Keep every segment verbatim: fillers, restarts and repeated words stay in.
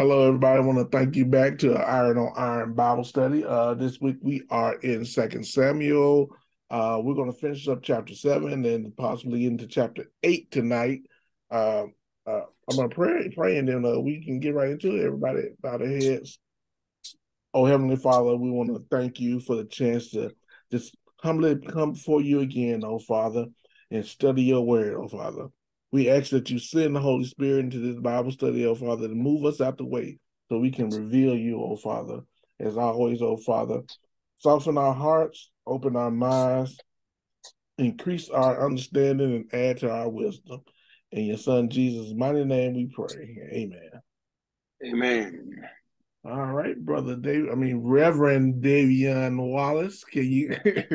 Hello, everybody. I want to thank you back to Iron on Iron Bible Study. Uh, this week we are in Second Samuel. Uh, we're going to finish up chapter seven and possibly into chapter eight tonight. Uh, uh, I'm going to pray, pray, and then uh, we can get right into it. Everybody, bow their heads. Oh, Heavenly Father, we want to thank you for the chance to just humbly come before you again, oh Father, and study your word, oh Father. We ask that you send the Holy Spirit into this Bible study, oh Father, to move us out the way so we can reveal you, oh Father. As always, oh Father, soften our hearts, open our minds, increase our understanding, and add to our wisdom. In your Son Jesus' mighty name we pray. Amen. Amen. All right, brother Dave. I mean, Reverend Davion Wallace. Can you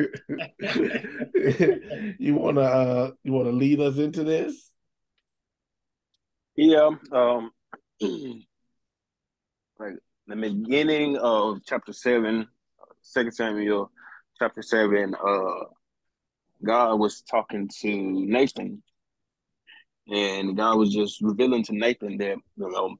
you wanna uh you wanna lead us into this? Yeah, um, like the beginning of chapter seven, Second Samuel, chapter seven. Uh, God was talking to Nathan, and God was just revealing to Nathan that you know,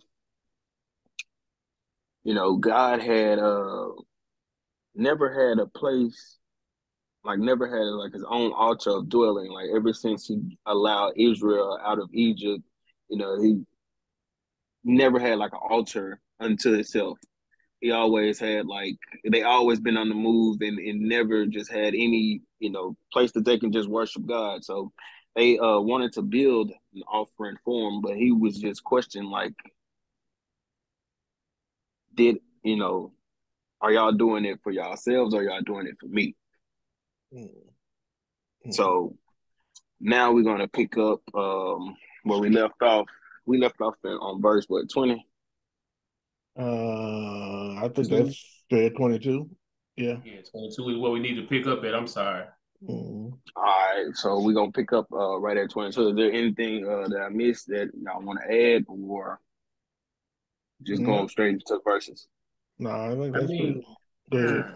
you know, God had uh never had a place, like never had like his own altar of dwelling. Like ever since he allowed Israel out of Egypt, you know, he never had like an altar unto itself. He always had like they always been on the move and, and never just had any, you know, place that they can just worship God. So they uh wanted to build an offering for him, but he was just questioning like, did you know, are y'all doing it for yourselves or y'all doing it for me? Mm-hmm. So now we're gonna pick up um where we left off. We left off in, on verse what twenty Uh, I think two. that's fair twenty-two. Yeah. Yeah, twenty-two is what we need to pick up at. I'm sorry. Mm-hmm. All right, so we're gonna pick up uh, right at twenty. So, is there anything uh, that I missed that y'all want to add, or just No, going straight into the verses? no, I think I that's pretty mean, good.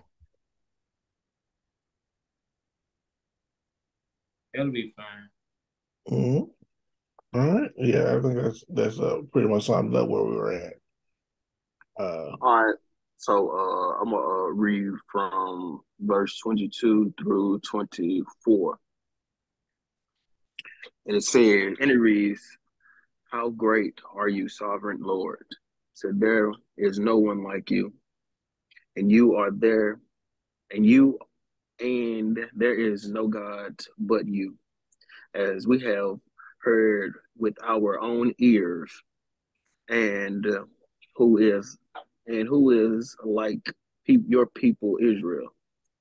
that'll be fine. Mm-hmm. All right. Yeah, I think that's that's uh, pretty much sums up where we were at. Uh, All right, so uh, I'm gonna uh, read from verse twenty-two through twenty-four, and it says, and it reads, "How great are you, sovereign Lord? Said there is no one like you, and you are there, and you and there is no God but you, as we have heard with our own ears, and uh, who is and who is like pe- your people Israel,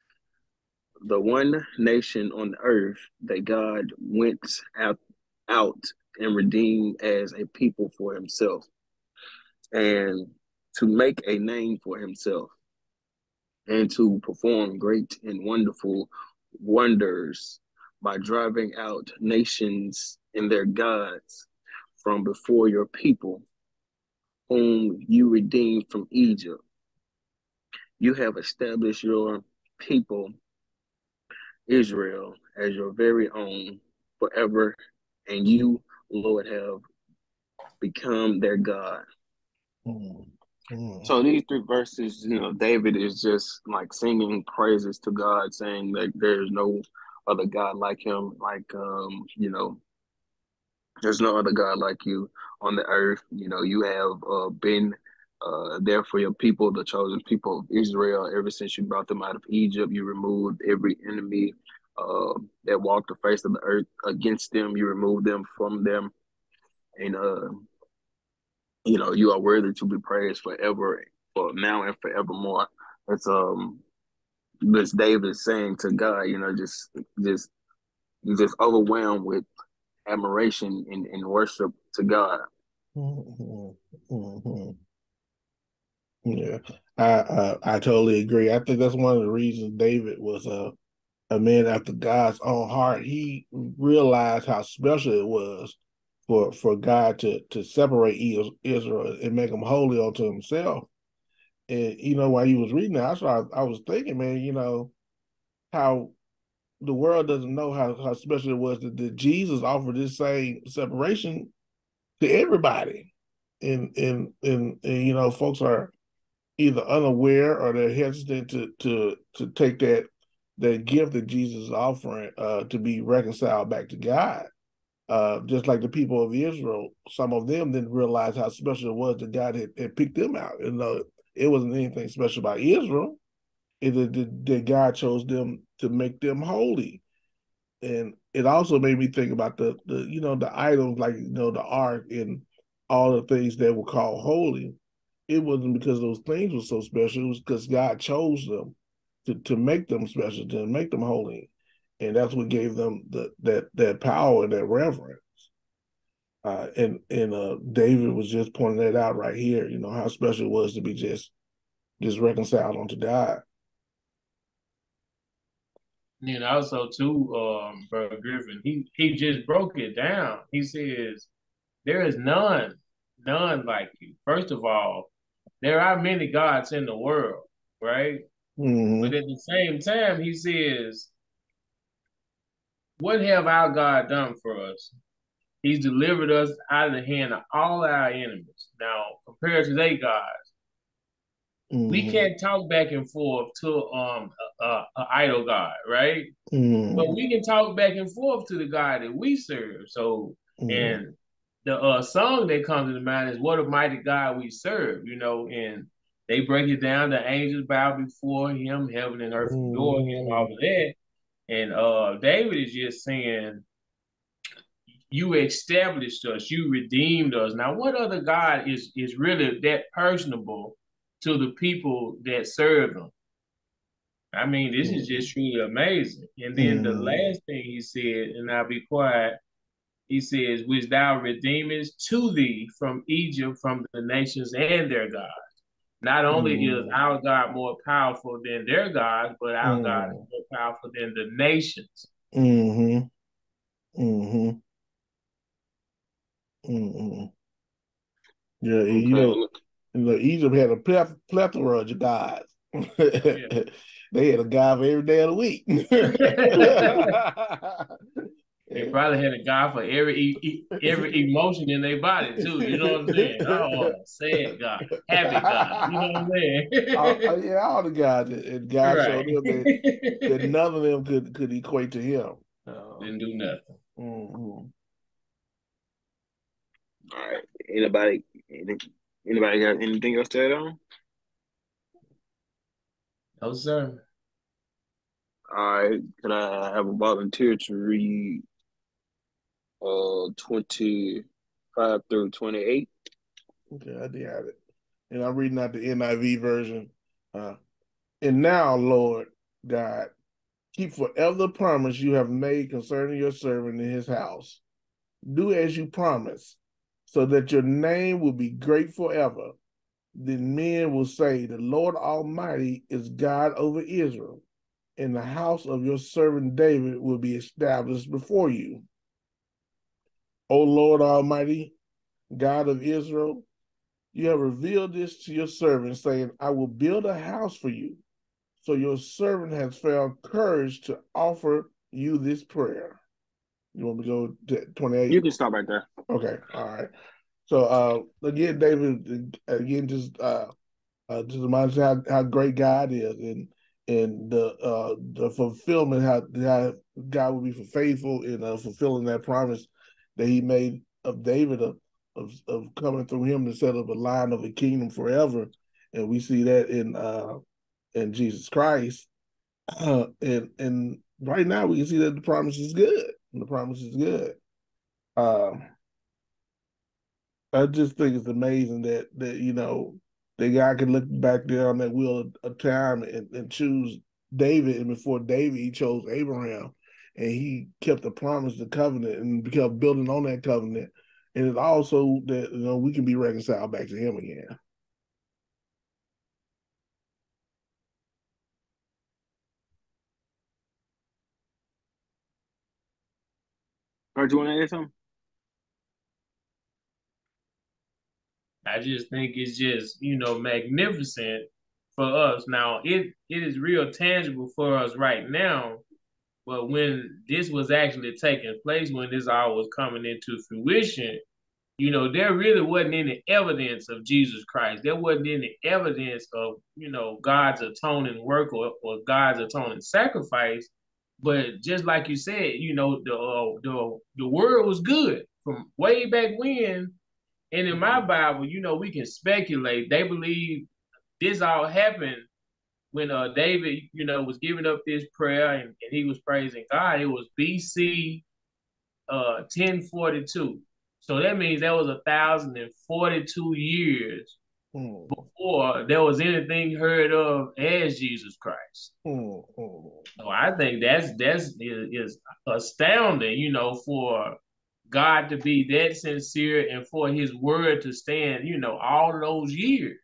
the one nation on the earth that God went out, out and redeemed as a people for himself, and to make a name for himself, and to perform great and wonderful wonders by driving out nations and their gods from before your people, whom you redeemed from Egypt. You have established your people, Israel, as your very own forever, and you, Lord, have become their God." mm-hmm. So these three verses, you know, David is just like singing praises to God, saying that there's no other God like him. Like, um, you know, there's no other God like you on the earth. You know, you have uh, been uh, there for your people, the chosen people of Israel, ever since you brought them out of Egypt. You removed every enemy uh, that walked the face of the earth against them. You removed them from them. And, uh, you know, you are worthy to be praised forever, for now and forevermore. It's um, this David saying to God, you know, just, just, just overwhelmed with admiration and, and worship to God. Mm-hmm. Mm-hmm. Yeah, I, I I totally agree. I think that's one of the reasons David was a a man after God's own heart. He realized how special it was for for God to to separate Israel and make them holy unto Himself. And you know, while he was reading that, I started, I was thinking, man, you know, how the world doesn't know how how special it was that, that Jesus offered this same separation to everybody. and and and, and you know, folks are either unaware or they're hesitant to to to take that that gift that Jesus is offering uh, to be reconciled back to God. Uh, just like the people of Israel, some of them didn't realize how special it was that God had, had picked them out. You know, it wasn't anything special about Israel. It that that God chose them to make them holy. And it also made me think about the the you know the items like you know the ark and all the things that were called holy. It wasn't because those things were so special. It was because God chose them to to make them special, to make them holy, and that's what gave them the that that power and that reverence. Uh, and and uh, David was just pointing that out right here. You know how special it was to be just just reconciled unto God. And also too, um, Brother Griffin, he he just broke it down. He says, there is none, none like you. First of all, there are many gods in the world, right? But Mm-hmm. at the same time, he says, what have our God done for us? He's delivered us out of the hand of all our enemies. Now, compared to their gods, we Mm-hmm. can't talk back and forth to um a, a, a idol god, right? But Mm-hmm. we can talk back and forth to the God that we serve. So, Mm-hmm. and the uh, song that comes to mind is "What a Mighty God We Serve," you know, and they break it down. The angels bow before Him, heaven and earth adore Him, all Mm-hmm. of that. And uh, David is just saying, "You established us, you redeemed us." Now, what other God is is really that personable to the people that serve Him? I mean, this is just truly amazing. And then the Mm-hmm. last thing he said, and I'll be quiet, he says, which thou redeemest to thee from Egypt, from the nations and their gods. Not only is Mm-hmm. our God more powerful than their gods, but our God is Mm-hmm. more powerful than the nations. Mm-hmm. Mm-hmm. Mm-hmm. Yeah, you Okay, know, you know, Egypt had a pleth- plethora of gods. Oh, yeah. They had a god for every day of the week. They probably had a God for every e- e- every emotion in their body too. You know what I'm saying? Oh, sad God, happy God. You know what I'm all, saying? yeah, all the gods, and God Right. showed them that, that none of them could could equate to Him. Uh, Didn't do nothing. mhm. all right. Anybody, any, anybody got anything else to add on? No, sir. All right. Could I have a volunteer to read uh twenty-five through twenty-eight? Okay, I got it. And I'm reading out the N I V version. Uh, and now, Lord God, keep forever the promise you have made concerning your servant in his house. Do as you promised, so that your name will be great forever. Then men will say, the Lord Almighty is God over Israel, and the house of your servant David will be established before you. O Lord Almighty, God of Israel, you have revealed this to your servant, saying, I will build a house for you. So your servant has found courage to offer you this prayer. You want me to go to You twenty-eight? can stop right there. Okay, all right. So uh, again, David, again, just uh, uh, just reminds you how, how great God is, and and the uh, the fulfillment, how, how God will be faithful in uh, fulfilling that promise that He made of David of, of of coming through him to set up a line of a kingdom forever, and we see that in uh, in Jesus Christ, uh, and and right now we can see that the promise is good. The promise is good. Um, I just think it's amazing that that you know that God can look back there on that wheel of, of time and, and choose David, and before David, He chose Abraham, and He kept the promise, the covenant, and kept building on that covenant. And it's also that you know we can be reconciled back to Him again. Or do you want to add something? I just think it's just, you know, magnificent for us. Now, it it is real tangible for us right now, but when this was actually taking place, when this all was coming into fruition, You know, there really wasn't any evidence of Jesus Christ. There wasn't any evidence of, you know, God's atoning work or, or God's atoning sacrifice. But just like you said, you know, the uh, the the word was good from way back when. And in my Bible, you know, we can speculate. They believe this all happened when uh David, you know, was giving up this prayer and, and he was praising God. It was B C uh ten forty-two. So that means that was a thousand and forty-two years mm. before there was anything heard of as Jesus Christ. Mm, mm. So I think that's that's is, is astounding, you know, for God to be that sincere and for his word to stand, you know, all those years.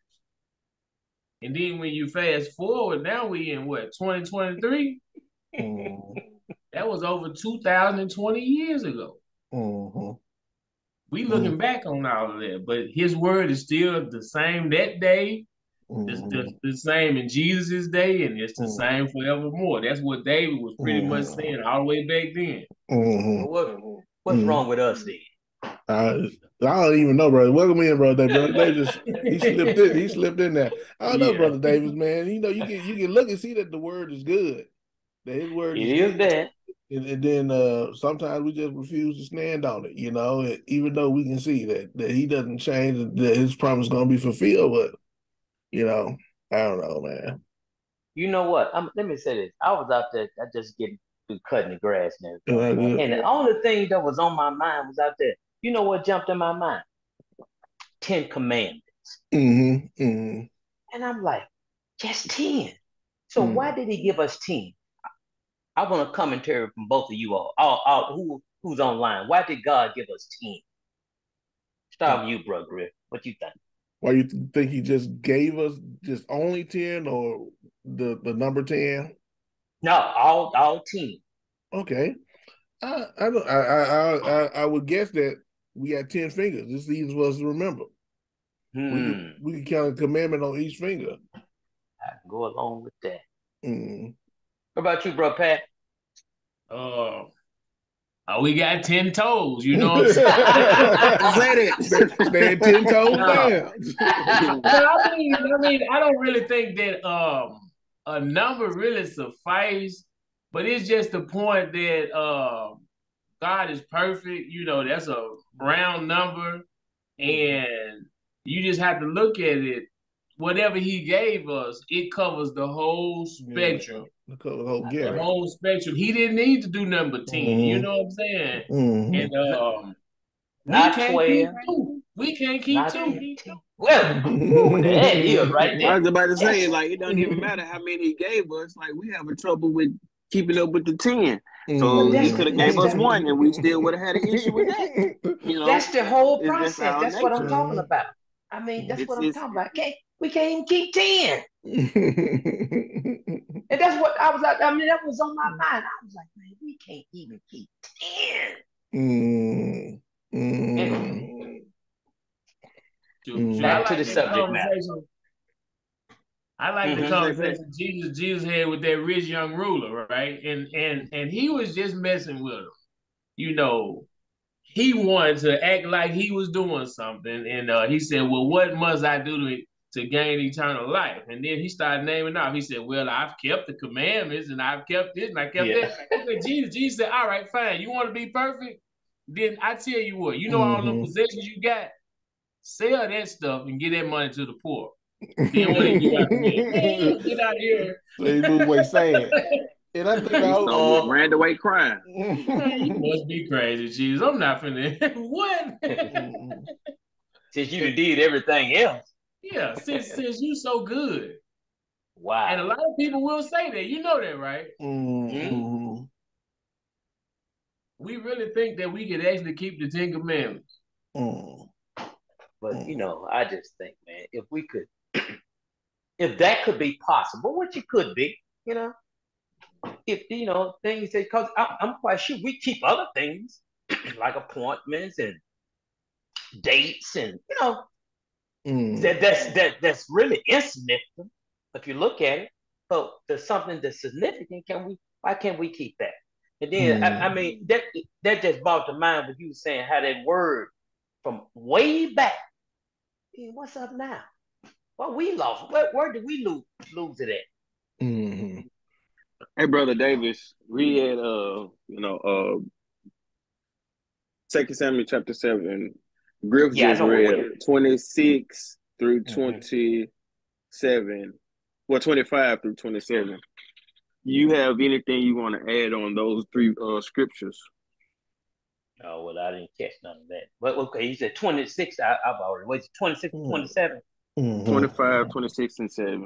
And then when you fast forward, now we in what, twenty twenty-three? Mm. That was over two thousand twenty years ago. Mm-hmm. We looking Mm. back on all of that, but his word is still the same that day. It's Mm-hmm. the, the same in Jesus' day, and it's the Mm. same forevermore. That's what David was pretty much Mm-hmm. saying all the way back then. Mm-hmm. Well, what, what's Mm. wrong with us then? I, I don't even know, brother. Welcome in, brother. Brother Davis, he slipped in. He slipped in there. I don't know, Yeah. brother Davis, man. You know, you can you can look and see that the word is good. That his word It is is good. that. And, and then uh, sometimes we just refuse to stand on it, you know, and even though we can see that that he doesn't change, that his promise is going to be fulfilled. But, you know, I don't know, man. You know what? I'm, let me say this. I was out there, I just getting through cutting the grass and You everything. know, And the only thing that was on my mind was out there. You know what jumped in my mind? Ten Commandments. mm-hmm, mm-hmm, And I'm like, just ten. So mm-hmm. why did he give us ten? I want a commentary from both of you all. all, all who who's online? Why did God give us ten? Start with you, bro, Griff. What you think? Why you think he just gave us just only ten or the, the number ten? No, all all ten. Okay. I I don't I I I, I would guess that we had ten fingers. It's easy for us to remember. We could Hmm. we could count a commandment on each finger. I can go along with that. Mm. What about you, bro, Pat? Uh, uh, we got ten toes, you know what I'm saying? Say Stand, stand ten toes No. down. No, I mean, I mean, I don't really think that um a number really suffice, but it's just the point that uh, God is perfect. You know, that's a round number, and you just have to look at it. Whatever He gave us, it covers the whole Yeah, spectrum. the whole The gamut. whole spectrum. He didn't need to do number ten. You Mm-hmm. know what I'm saying? Mm-hmm. And um, we Not can't keep twelve, two. We can't keep not two. fifteen. Well, whew, that is right I there. was about to say, Yes. like, it don't even matter how many he gave us. Like, we have a trouble with keeping up with the ten. But So he that's could the have that's gave us the one, and we still would have had an issue with that. You know, that's the whole it's just process. our That's what I'm nature. talking about. I mean, that's what It's I'm it's talking about. Can't we can't even keep ten? And that's what I was like. I mean, that was on my mind. I was like, man, we can't even keep ten. Mm, Anyway, mm, Shoot, shoot, I back to mm. like the that subject matter. conversation. I like the what Mm-hmm. you say, Pat? conversation Jesus Jesus had with that rich young ruler, right? And and and he was just messing with him. You know, he wanted to act like he was doing something, and uh, he said, "Well, what must I do to to gain eternal life?" And then he started naming off. He said, "Well, I've kept the commandments, and I've kept this, and I kept Yeah. that." Okay, Jesus, Jesus said, "All right, fine. You want to be perfect? Then I tell you what. You know all the Mm-hmm. possessions you got. Sell that stuff and get that money to the poor. Then what he do after that? Man, get out of here. So he moved away sad. And I think He I so Oh, ran away crying. Man, you must be crazy, Jesus. I'm not finna. What? since you done did everything else. Yeah, since since you so good. And a Wow. lot of people will say that. You know that, right? Mm-hmm. Mm-hmm. We really think that we could actually keep the Ten Commandments. Mm-hmm. But you know, I just think, man, if we could, if that could be possible, which it could be, you know, if you know things that, because I'm quite sure we keep other things like appointments and dates, and you know Mm-hmm. that that's that that's really insignificant if you look at it. But there's something that's significant. Can we? Why can't we keep that? And then I, I mean that that just brought to mind what you were saying, how that word from way back. Hey, what's up now? Well, we lost. Where, where did we lose lose it at? Mm-hmm. Hey, brother Davis, we had uh, you know, uh, Second Samuel chapter seven. Griff Yeah, I just know what. read twenty six through Mm-hmm. twenty seven. Well, twenty five through twenty seven. You have anything you want to add on those three uh scriptures? Oh well, I didn't catch none of that. But okay, you said twenty six. I, I've already. Wait, twenty six, twenty seven. Mm-hmm. twenty-five, twenty-six, and seven.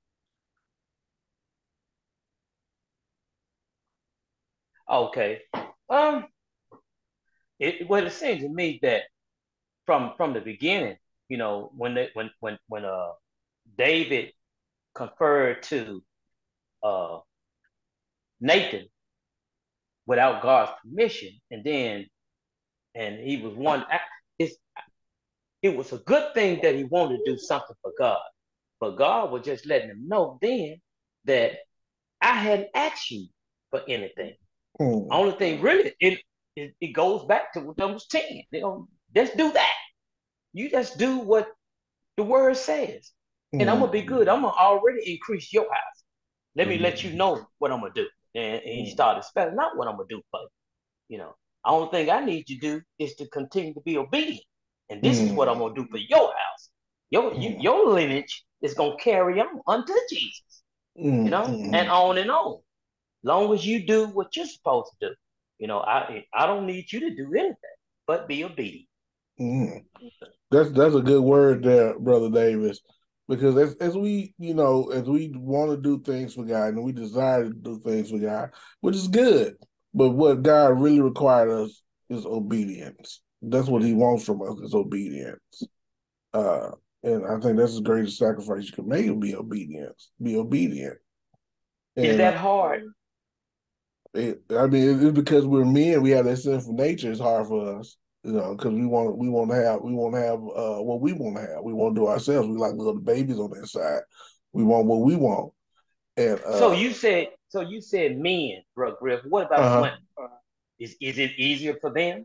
Okay. Um. It well, it seems to me that from from the beginning, you know, when they when when when uh David conferred to uh Nathan without God's permission, and then and he was one. It's it was a good thing that he wanted to do something for God, but God was just letting him know then that I hadn't asked you for anything. Mm-hmm. Only thing really, it it, it goes back to numbers ten. You know, just do that. You just do what the word says, and I'm gonna be good. I'm gonna already increase your house. Let me let you know what I'm gonna do. And, and he started spelling out what I'm gonna do for you. You know, the only thing I need you to do is to continue to be obedient. And this is what I'm gonna do for your house. Your you, your lineage is gonna carry on unto Jesus. You know, and on and on. Long as you do what you're supposed to do. You know, I I don't need you to do anything but be obedient. Mm. That's that's a good word there, Brother Davis, because as as we you know as we want to do things for God and we desire to do things for God, which is good, but what God really required us is obedience. That's what He wants from us is obedience. Uh, and I think that's the greatest sacrifice you can make: be obedience, be obedient. Is And uh, that hard? it, I mean, it's because we're men. We have that sinful nature. It's hard for us, you know, because we want we want to have we want to have uh, what we want to have. We want to do ourselves. We like little babies on the inside. We want what we want. And So uh, you said so you said men, bro, Griff. What about uh-huh. women? Is is it easier for them?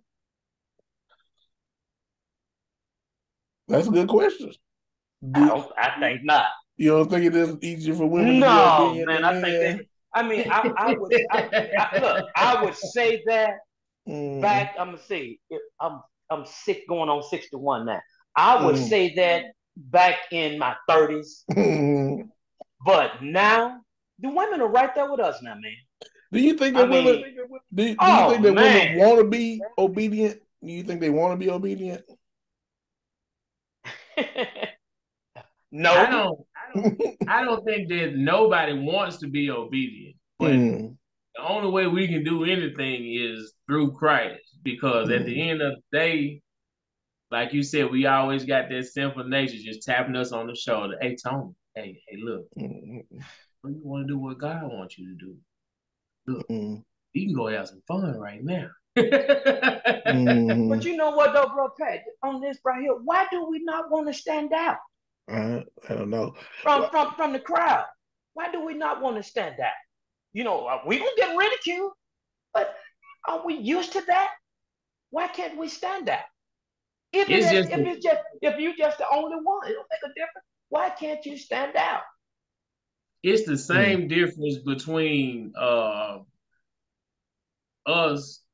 That's a good question. I Do, don't. I think not. you don't think it is easier for women to be No, obedient man. than I think they. men? I mean, I I would I, I, look. I would say that Mm, back. I'm gonna see. I'm I'm sick going on sixty-one now. I would mm, say that back in my thirties, mm. but now the women are right there with us now, man. Do you think I that women mean, do, do you oh think that women man. want to be obedient? Do you think they want to be obedient? I No. don't I don't think that nobody wants to be obedient, but Mm, the only way we can do anything is through Christ. Because at the mm, end of the day, like you said, we always got that sinful nature just tapping us on the shoulder. Hey, Tony, hey, hey, look, mm, you want to do what God wants you to do. Look, mm, you can go have some fun right now. But mm. you know what, though, bro, Pat, on this right here, why do we not want to stand out I, I don't know. from Well, from from the crowd? Why do we not want to stand out? You know, uh, we don't get ridiculed, but are we used to that? Why can't we stand out? If it It's is, just if it's just if you're just the only one, it don't make a difference. Why can't you stand out? it's the mm, same difference between uh us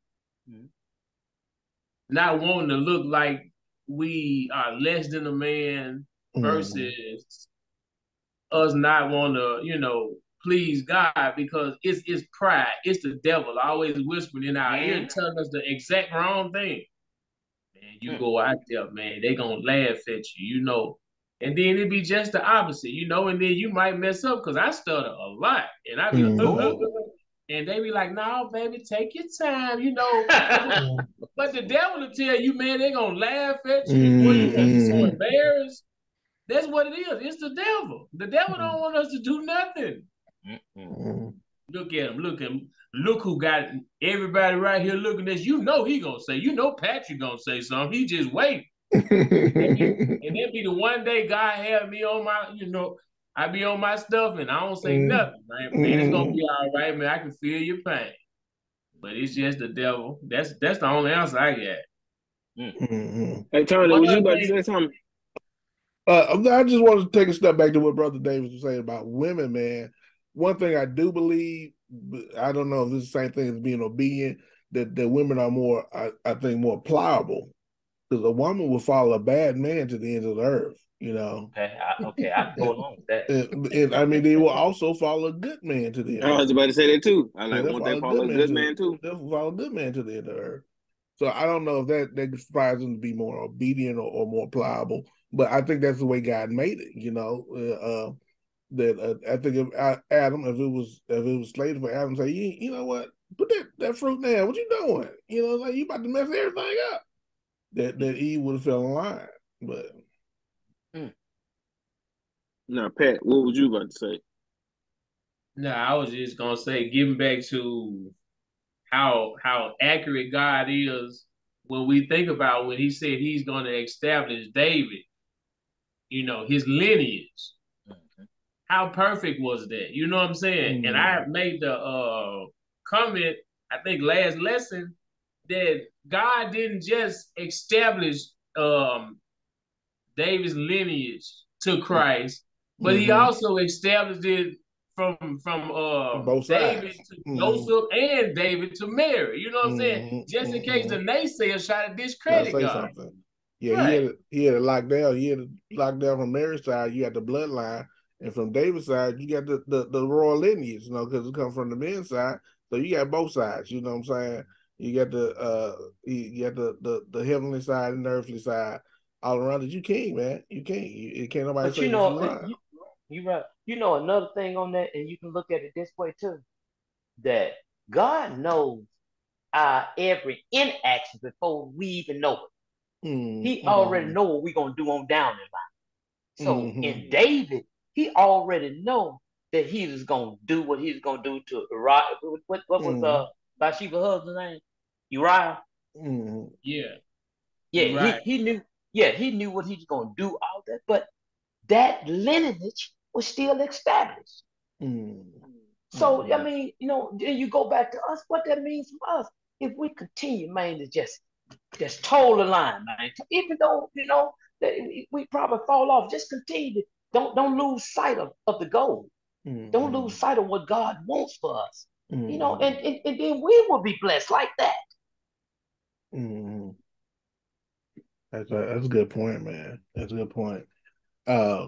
not wanting to look like we are less than a man mm, versus us not want to, you know, please God because it's it's pride. It's the devil always whispering in our ear Mm-hmm. telling us the exact wrong thing. Man, you Mm. go out there, man, they gonna laugh at you, you know. And then it'd be just the opposite, you know, and then you might mess up because I stutter a lot. And I be like, uh, uh, uh, mm, uh. And they be like, no, baby, take your time, you know. mm, But the devil will tell you, man, they gonna laugh at you, and boy, you gonna be so mm, embarrassed. That's what it is. It's the devil. The devil don't want us to do nothing. Mm-mm. mm. Look at him. Look at him. Look who got everybody right here looking at this. You know he gonna say. You know Patrick gonna say something. He just wait. And, he, and then be the one day God have me on my, you know, I be on my stuff and I don't say Mm, nothing, man. Man, it's gonna mm. be all right, man. I can feel your pain. But it's just the devil. That's that's the only answer I got. Mm. Mm-hmm. Hey, Tony, One was you other about to thing, say something? Uh, I just wanted to take a step back to what Brother Davis was saying about women, man. One thing I do believe, I don't know if this is the same thing as being obedient, that, that women are more, I, I think, more pliable. Because a woman will follow a bad man to the end of the earth, you know. Okay, I, okay, I can go And, along with that. and, and I mean, they will also follow a good man to the end I of the was earth. about to say that too. I Yeah, like they'll one they follow a follow good a man good to man too. they'll follow a good man to the end of the earth. So I don't know if that that inspires them to be more obedient or, or more pliable, but I think that's the way God made it. You know, uh, uh, that uh, I think if Adam, if it was if it was slated for Adam, to say, you, you know what, put that, that fruit there. What you doing? You know, like you about to mess everything up. That that Eve would have fell in line, but Mm. Now, Pat, what was you about to say? no, I was just gonna say, getting back to how how accurate God is when we think about when He said He's going to establish David, you know, his lineage. Mm. How perfect was that? You know what I'm saying? And I mm, made the uh, comment, I think last lesson, that God didn't just establish um, David's lineage to Christ, but he mm-hmm. also established it from from From um, both David sides. to Mm-hmm. Joseph and David to Mary. You know what I'm saying? Mm-hmm. Just in case Mm-hmm. the naysayers try to Trying to discredit say God. something. Yeah, he had Right. it. He had it locked down. He had it locked down from Mary's side. You got the bloodline, and from David's side, you got the the, the royal lineage. You know, because it comes from the men's side. So you got both sides. You know what I'm saying? You got the uh, you got the the, the heavenly side and the earthly side all around it. You can't, man. You can't. You, you can't nobody But say you that know, you uh, lying. you you right. You know another thing on that, and you can look at it this way too. That God knows our every inaction before we even know it. He already Mm-hmm. know what we're gonna do on down in life. So Mm-hmm. in David, he already know that he was gonna do what he was gonna do to Uriah. What, what was Mm-hmm. uh Bathsheba's husband's name? Uriah. Mm-hmm. Yeah. Yeah, You're he right. he knew. Yeah, he knew what he was gonna do all that, but that lineage was still established. So I Mm-hmm. mean, you know, then you go back to us. What that means for us, if we continue, man, to just just toe the line, man. Even though you know that we probably fall off, just continue to don't don't lose sight of, of the goal. Don't Mm-hmm. lose sight of what God wants for us. You know, Mm-hmm. and, and, and then we will be blessed like that. Mm-hmm. That's a that's a good point, man. That's a good point. Uh,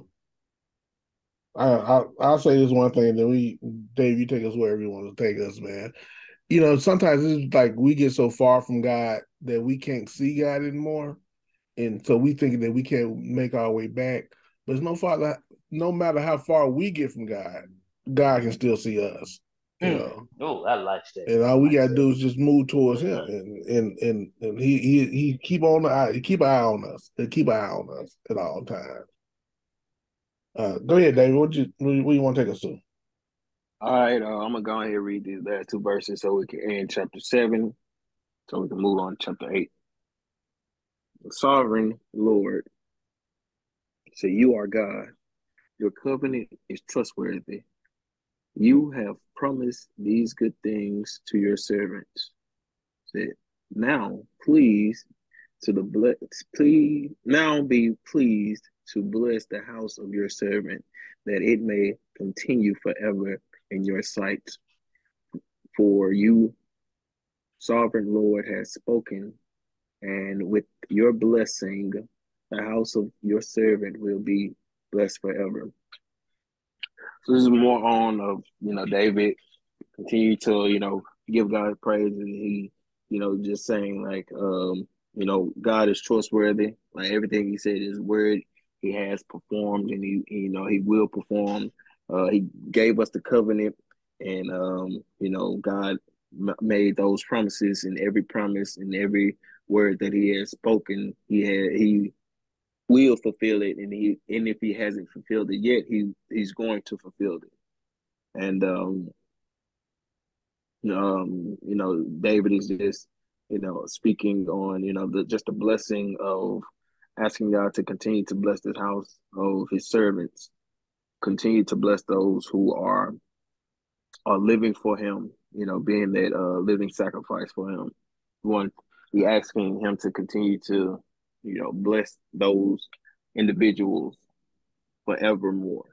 I, I I'll say this one thing, then we, Dave, you take us wherever you want to take us, man. You know, sometimes it's like we get so far from God that we can't see God anymore, and so we think that we can't make our way back. But it's no father, no matter how far we get from God, God can still see us. You Mm. know, Oh, I like that. and I all we like gotta that. do is just move towards Him, and and and, and he he he keep on the eye, he keep an eye on us, he keep an eye on us at all times. Uh, go ahead, David. What you what you, what you want to take us to? All right, uh, I'm gonna go ahead and read these last two verses so we can end chapter seven, so we can move on to chapter eight. The sovereign Lord, say, you are God. Your covenant is trustworthy. You have promised these good things to your servants. Said, now please to the bless, please now be pleased to bless the house of your servant, that it may continue forever in your sight. For you, sovereign Lord, has spoken, and with your blessing, the house of your servant will be blessed forever. So this is more on of you know David continue to you know give God praise, and he you know just saying like um you know God is trustworthy, like everything he said is word he has performed, and he you know he will perform. Uh, he gave us the covenant, and um you know God m- made those promises, and every promise and every word that he has spoken, he had he will fulfill it, and he and if he hasn't fulfilled it yet, he he's going to fulfill it. And um um, you know, David is just, you know, speaking on, you know, the just the blessing of asking God to continue to bless this house of his servants, continue to bless those who are are living for him, you know, being that uh living sacrifice for him. One He asking him to continue to, you know, bless those individuals forevermore.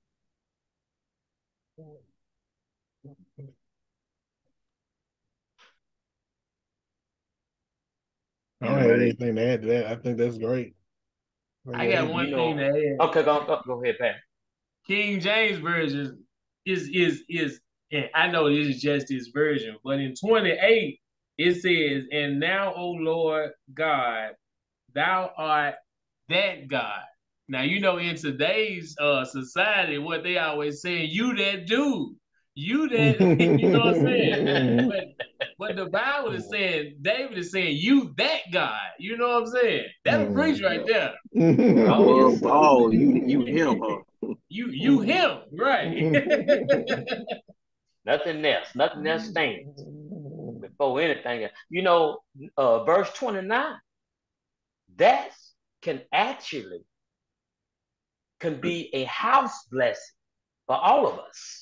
I don't have Anybody? anything to add to that. I think that's great. I got You, one you thing know, to add. okay, go, go, go ahead, Pat. King James version is is is and I know this is just his version, but in twenty-eight it says, "And now, O Lord God, thou art that God." Now you know in today's uh society, what they always saying, you that dude, you that you know what I'm saying? But but the Bible is saying, David is saying, you that God. You know what I'm saying? That'll preach right Yeah. there. Oh, Well, yes, sir. Paul, you you him, huh? You you him, right. Nothing else. Nothing else stands before anything else. You know, uh, verse twenty-nine, that can actually can be a house blessing for all of us.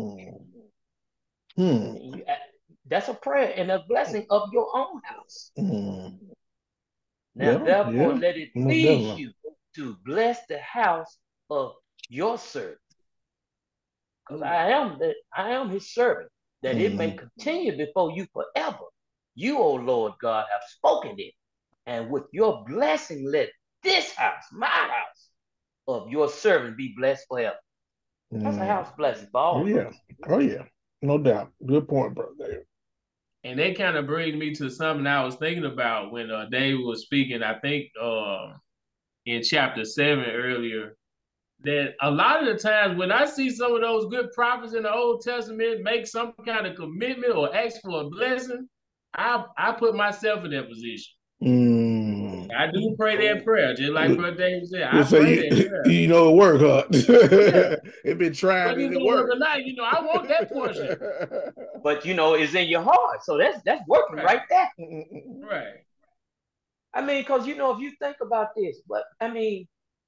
Hmm. You, that's a prayer and a blessing of your own house. Hmm. Now, Yeah, therefore, yeah, let it most please definitely. you to bless the house of your servant, because I am the I am his servant, that it may Hmm. continue before you forever. You, O Lord God, have spoken it, and with your blessing, let this house, my house, of your servant be blessed forever. That's a Hmm. house blessing for Oh all of yeah, us. oh yeah, no doubt. Good point, brother. And that kind of brings me to something I was thinking about when uh, David was speaking. I think uh, in chapter seven earlier, that a lot of the times when I see some of those good prophets in the Old Testament make some kind of commitment or ask for a blessing, I I put myself in that position. Mm. I do pray that prayer, just like Brother David said. I Just say pray you, that prayer. you know it work, huh? Yeah, It been tried whether and it's it gonna work or worked. not, you know, I want that portion. But you know, it's in your heart, so that's that's working Right, right there. right. I mean, because you know, if you think about this, but I mean,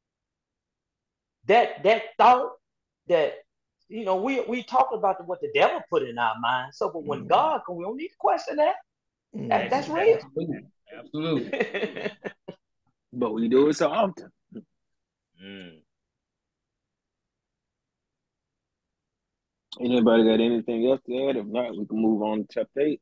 that that thought that you know, we we talk about what the devil put in our minds. So, but when God comes, we don't need to question that. That That's that's real. absolutely, absolutely. But we do it so often. mm. Anybody got anything else to add? If not, we can move on to chapter eight.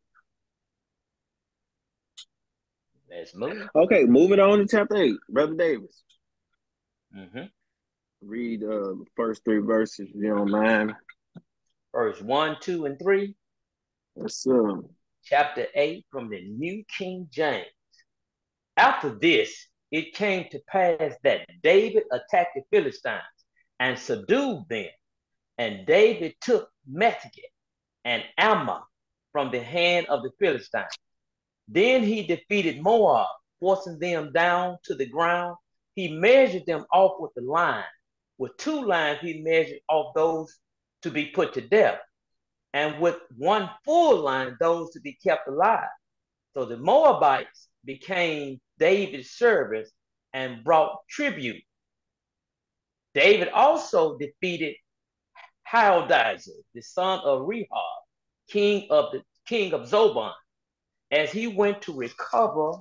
Let's move. Okay, moving on to chapter eight. Brother Davis, Mm-hmm. read uh, the first three verses if you don't mind. Verse one, two, and three. Yes, uh, Chapter eight from the New King James. After this, it came to pass that David attacked the Philistines and subdued them. And David took Methgah and Ammah from the hand of the Philistines. Then he defeated Moab, forcing them down to the ground. He measured them off with the line. With two lines, he measured off those to be put to death, and with one full line, those to be kept alive. So the Moabites became David's servants and brought tribute. David also defeated Hadadezer, the son of Rehob, king of the king of Zobah, as he went to recover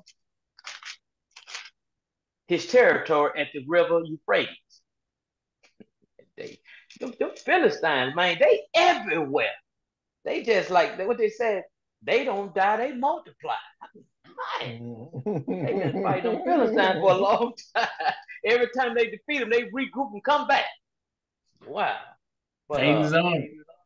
his territory at the river Euphrates. They, them, them Philistines, man, they everywhere. They just like what they said. They don't die, they multiply. Man, they've been fighting them Philistines for a long time. Every time they defeat them, they regroup and come back. Wow. But Take uh, this on.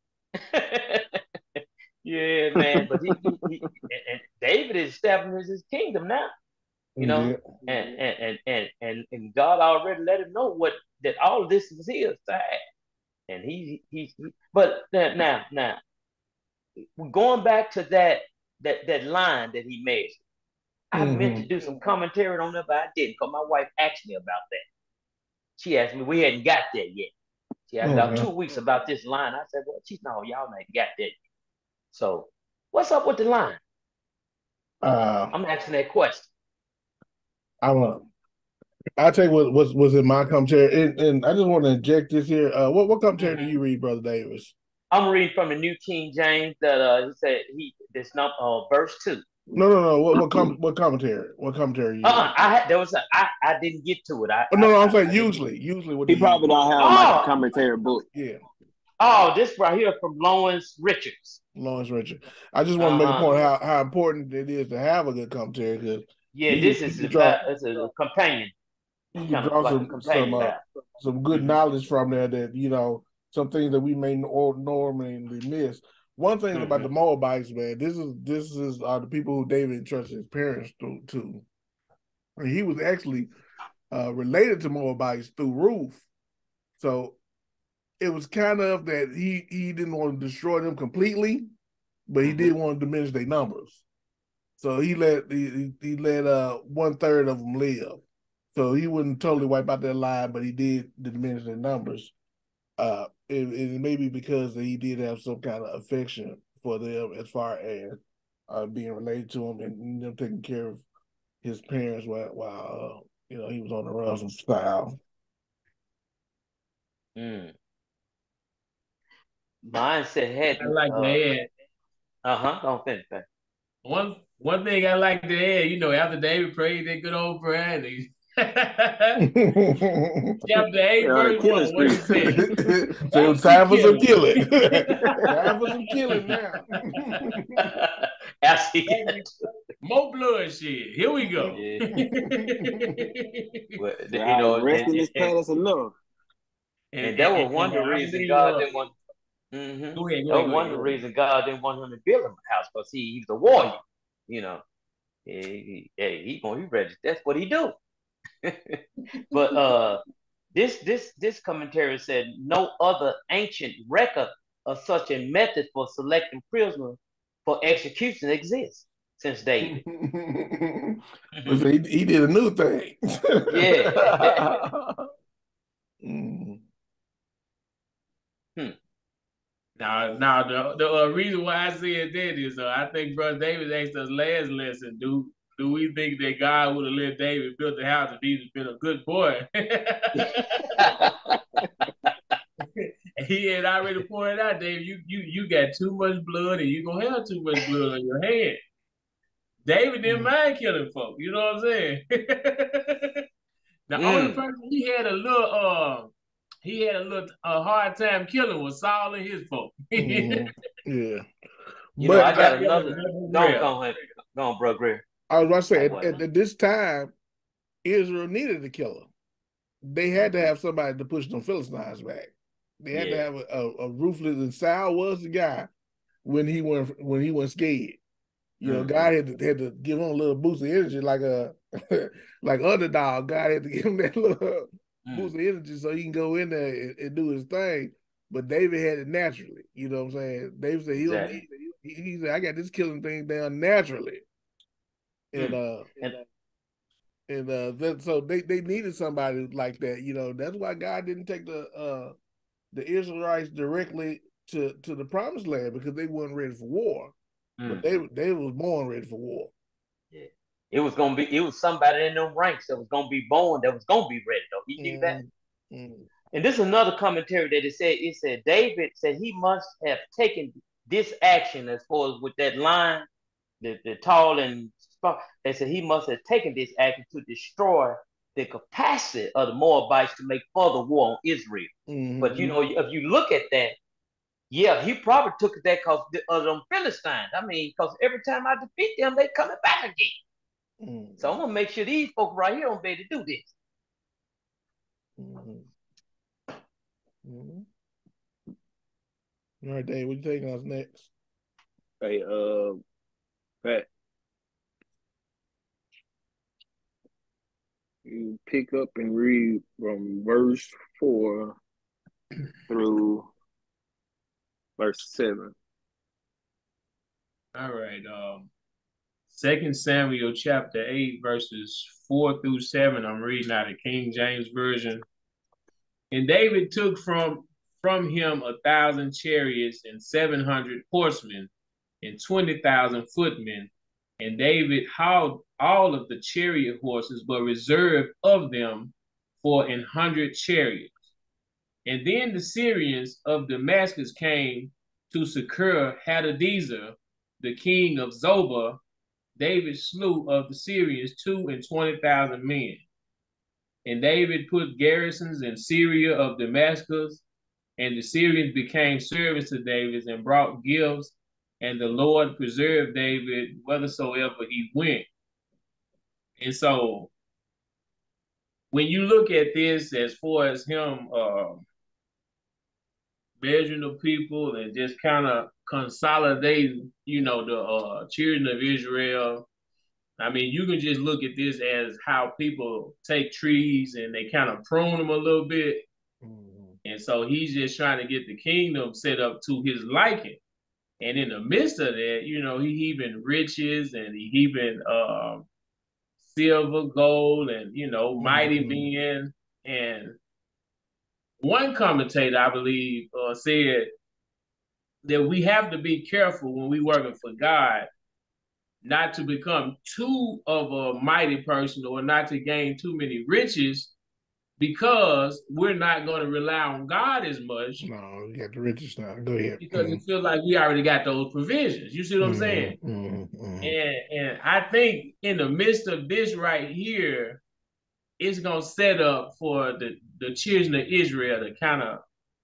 yeah, man. But he, he, he and David is establishing his kingdom now. You know, Yeah. and and and and and, and God already let him know what that all of this is his to have. And he, he, he but now, now, going back to that, that, that line that he made, I meant Mm-hmm. to do some commentary on that, but I didn't, because my wife asked me about that. She asked me, we hadn't got there yet. She asked about Okay. two weeks about this line. I said, well, she's no, y'all ain't got that yet. So, what's up with the line? Uh, I'm asking that question. I'm a. I'll tell you what was was in my commentary, and, and I just want to inject this here. Uh, what what commentary Mm-hmm. do you read, Brother Davis? I'm reading from the New King James that uh, he said he this number uh, verse two. No, no, no. What what com- what commentary? What commentary you use? Uh-uh, I had there was a I I didn't get to it. I Oh, I no, no. I'm I, saying I didn't. usually, usually what He do you probably use? don't have like a Oh, commentary book. Yeah, oh, this right here from Lawrence Richards. Lawrence Richard. I just want to make a Uh-huh. point how how important it is to have a good commentary because Yeah, you can this you is can about draw it's a companion, you can kind of draw like a some some companion uh Bible. some good Mm-hmm. knowledge from there that you know some things that we may normally miss. One thing about Mm-hmm. the Moabites, man, this is this is uh, the people who David entrusted his parents to. to. I mean, he was actually uh, related to Moabites through Ruth, so it was kind of that he he didn't want to destroy them completely, but he Mm-hmm. did want to diminish their numbers. So he let he, he let uh one third of them live. So he wouldn't totally wipe out their line, but he did diminish their numbers. Uh, it, it may be because he did have some kind of affection for them as far as uh, being related to them and them taking care of his parents while, while uh, you know he was on the run from style. Mm. Mine said I hadn't like to uh add uh-huh. Don't finish that. one one thing I like to add. You know, after David prayed that good old prayer, and he- chapter eight, Uh, verse killing one. What he spree. said? So it Thank was you, time for some Kelly. killing. Time for some killing now. After he got More bloodshed. Here we go. yeah. Well, you Right, know, rest and, in and, this and palace enough. and, and that and, was and one of the I reasons believe. God Uh, didn't want. Mm-hmm. go ahead, go That ahead, was go one ahead, of the go ahead. reasons God didn't want him to build him a house because he, he's a warrior. You know, he, he, hey, he gonna be ready. That's what he do. But uh, this this this commentary said no other ancient record of such a method for selecting prisoners for execution exists since David. Let's Mhm. say he, he did a new thing. Yeah. Mm. Hmm. Now, now the the uh, reason why I said that is uh, I think Brother David asked us last lesson. Do do we think that God would have let David build the house if he'd been a good boy? He had already pointed out, David, you you you got too much blood and you gonna have too much blood on your hand. David didn't Mm. mind killing folk. You know what I'm saying? The only Mm. person he had a little uh he had a little a hard time killing was Saul and his folk. Mhm. Yeah, You know, but I Everybody I, got else another. never Don't read. go ahead. Go on, bro, Greer. I was about to say I at, was. at, at this time Israel needed a killer. They had to have somebody to push them Philistines back. They had to Yeah. have a, a, a ruthless, and Saul was the guy when he went when he went scared. You know, Mm-hmm. God had to, had to give him a little boost of energy, like a like underdog. God had to give him that little Mm. boost of energy so he can go in there and, and do his thing. But David had it naturally. You know what I'm saying? David said he don't Exactly. need. He, he said I got this killing thing down naturally, and Mm. uh And and uh that, so they they needed somebody like that. You know that's why God didn't take the uh the Israelites directly to to the promised land because they weren't ready for war. But they mm-hmm. they was born ready for war. Yeah. It was gonna be. It was somebody in them ranks that was gonna be born. That was gonna be ready. Though he knew that. Mm, mm, And this is another commentary that it said. It said David said he must have taken this action as far as with that line, the the tall and strong. They said he must have taken this action to destroy the capacity of the Moabites to make further war on Israel. But you mm, know, if you look at that, yeah, he probably took that because of them Philistines. I mean, because every time I defeat them, they coming back again. So I'm mm, gonna make sure these folks right here don't be able to do this. mm, mm. All right, Dave, what you taking us next? Hey, uh, Pat, you pick up and read from verse four through verse seven. All right. Um Second Samuel chapter eight, verses four through seven. I'm reading out of King James Version. And David took from from him a thousand chariots and seven hundred horsemen and twenty thousand footmen. And David hauled all of the chariot horses, but reserved of them for an hundred chariots. And then the Syrians of Damascus came to succor Hadadezer, the king of Zobah, David slew of the Syrians two and twenty thousand men. And David put garrisons in Syria of Damascus, and the Syrians became servants to David and brought gifts, and the Lord preserved David whithersoever he went. And so when you look at this as far as him uh, measuring the people and just kind of consolidating, you know, the uh, children of Israel, I mean, you can just look at this as how people take trees and they kind of prune them a little bit. Mm-hmm. And so he's just trying to get the kingdom set up to his liking. And in the midst of that, you know, he heaping riches and he heaping uh, silver, gold, and, you know, mighty mm-hmm. men. And one commentator, I believe, uh, said that we have to be careful when we working for God, not to become too of a mighty person or not to gain too many riches, because we're not going to rely on God as much. No, you got the riches now. Go ahead. Because mm-hmm. it feels like we already got those provisions. You see what mm-hmm, I'm saying? Mm-hmm, mm-hmm. And and I think in the midst of this right here, it's gonna set up for the, the children of Israel to kind of,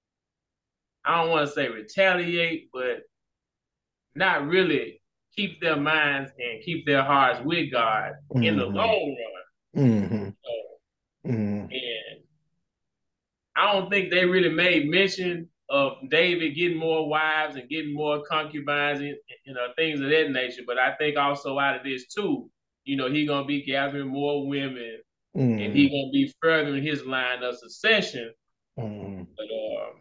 I don't want to say retaliate, but not really keep their minds and keep their hearts with God mm-hmm. in the long run. Mm-hmm. So, mm-hmm. And I don't think they really made mention of David getting more wives and getting more concubines and, you know, things of that nature. But I think also out of this too, you know, he's gonna be gathering more women mm-hmm. and he's gonna be furthering his line of succession. Mm-hmm. But uh,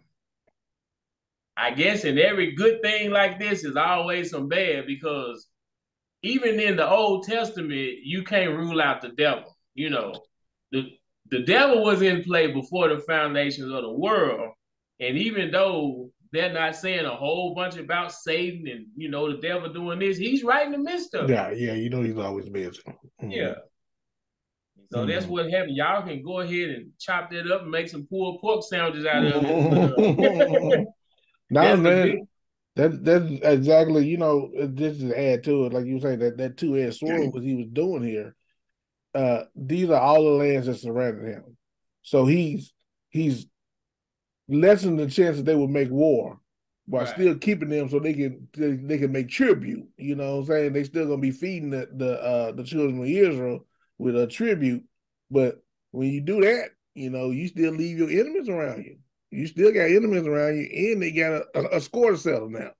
I guess in every good thing like this is always some bad, because even in the Old Testament, you can't rule out the devil. You know, the the devil was in play before the foundations of the world. And even though they're not saying a whole bunch about Satan and, you know, the devil doing this, he's right in the midst of it. Yeah, yeah, you know he's always busy. Mm-hmm. Yeah. So mm-hmm. that's what happened. Y'all can go ahead and chop that up and make some pulled pork sandwiches out of it. No, man, that that's exactly, you know, just to add to it, like you say, that that two-edged sword what he was doing here. Uh, these are all the lands that surrounded him, so he's he's lessening the chance that they would make war, while right. still keeping them so they can they, they can make tribute. You know what I'm saying? They still gonna be feeding the the uh, the children of Israel with a tribute, but when you do that, you know, you still leave your enemies around you. You still got enemies around you, and they got a, a, a score to settle now.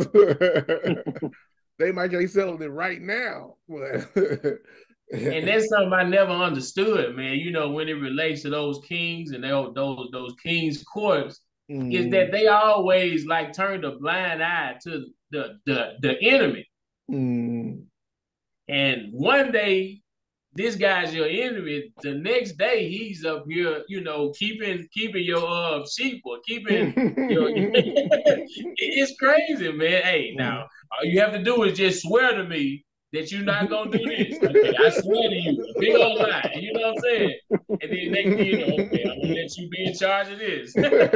They might get settled it right now. And that's something I never understood, man. You know, when it relates to those kings and they, those those kings' courts, mm. is that they always like turn a blind eye to the the the enemy. Mm. And one day, this guy's your enemy. The next day, he's up here, you know, keeping keeping your uh sheep or keeping your. It's crazy, man. Hey, now all you have to do is just swear to me that you're not gonna do this. Okay, I swear to you, a big old lie. You know what I'm saying? And then next thing you know, okay, I'm gonna let you be in charge of this.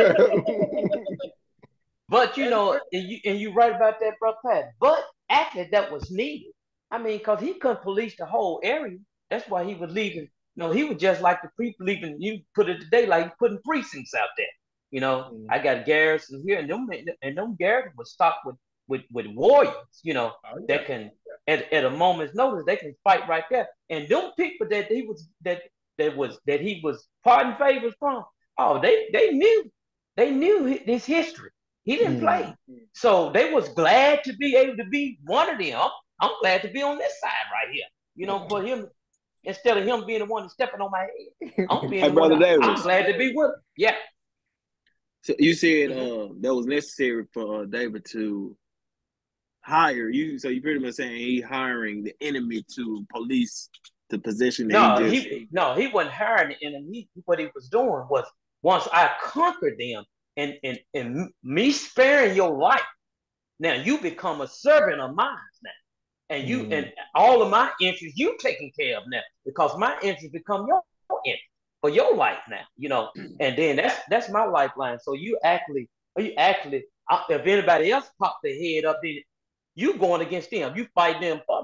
But you know, and you and you right about that, brother Pat. But actually, that was needed. I mean, because he couldn't police the whole area. That's why he was leaving. No, he was just like the people leaving. You put it today, like putting precincts out there. You know, mm-hmm. I got garrisons here, and them and them garrisons was stocked with with with warriors. You know, oh, yeah. that can at, at a moment's notice they can fight right there. And them people that he was that that was that he was parting favors from. Oh, they they knew they knew his history. He didn't mm-hmm. play, so they was glad to be able to be one of them. I'm glad to be on this side right here. You know, for him. Instead of him being the one stepping on my head, I'm being hey, the brother one. Davis. I'm glad to be with him. Yeah. So you said uh, that was necessary for uh, David to hire you. So you pretty much saying he hiring the enemy to police the position. That no, he, just... he no, he wasn't hiring the enemy. What he was doing was once I conquered them and and and me sparing your life, now you become a servant of mine now. And you mm. and all of my interests you taking care of now, because my interests become your, your interest for your life now, you know. And then that's that's my lifeline. So you actually, you actually, if anybody else pop their head up, then you going against them, you fight them for me.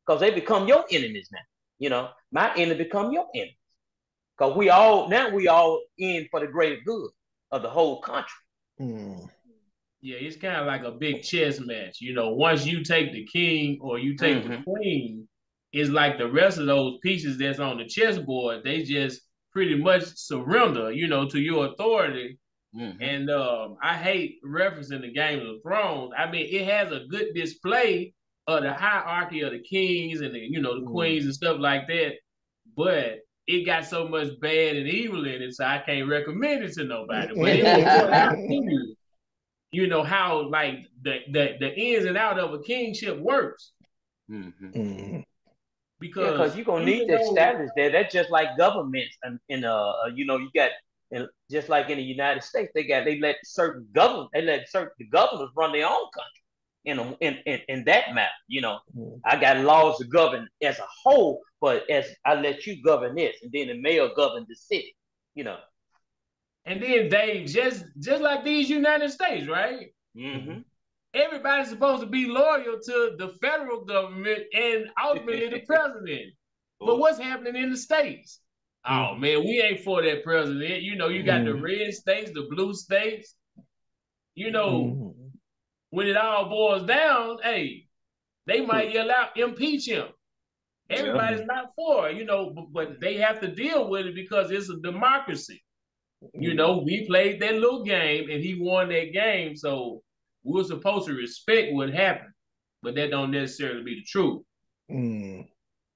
because they become your enemies now. You know, my enemy become your enemy. Because we all, now we all in for the greater good of the whole country. Mm. Yeah, it's kind of like a big chess match. You know, once you take the king or you take mm-hmm. the queen, it's like the rest of those pieces that's on the chessboard, they just pretty much surrender, you know, to your authority. Mm-hmm. And um, I hate referencing the Game of Thrones. I mean, it has a good display of the hierarchy of the kings and the, you know, the mm-hmm. queens and stuff like that. But it got so much bad and evil in it, so I can't recommend it to nobody. But it will point out to you, you know, how like the, the the ins and out of a kingship works. Mm-hmm. Mm-hmm. Because yeah, because you're gonna need to establish that. That's just like governments, and in, in uh, you know, you got, and just like in the United States, they got they let certain government, they let certain the governors run their own country. In, a, in in in that matter, you know, mm-hmm. I got laws to govern as a whole, but as I let you govern this, and then the mayor govern the city, you know. And then Dave, just just like these United States, right? Mm-hmm. Everybody's supposed to be loyal to the federal government and ultimately the president. But what's happening in the states? Mm-hmm. Oh man, we ain't for that president. You know, you got mm-hmm. the red states, the blue states. You know, mm-hmm. when it all boils down, hey, they might yell out, impeach him. Everybody's yeah. not for it, you know, but, but they have to deal with it because it's a democracy. You know, we played that little game and he won that game, so we're supposed to respect what happened, but that don't necessarily be the truth. Mm.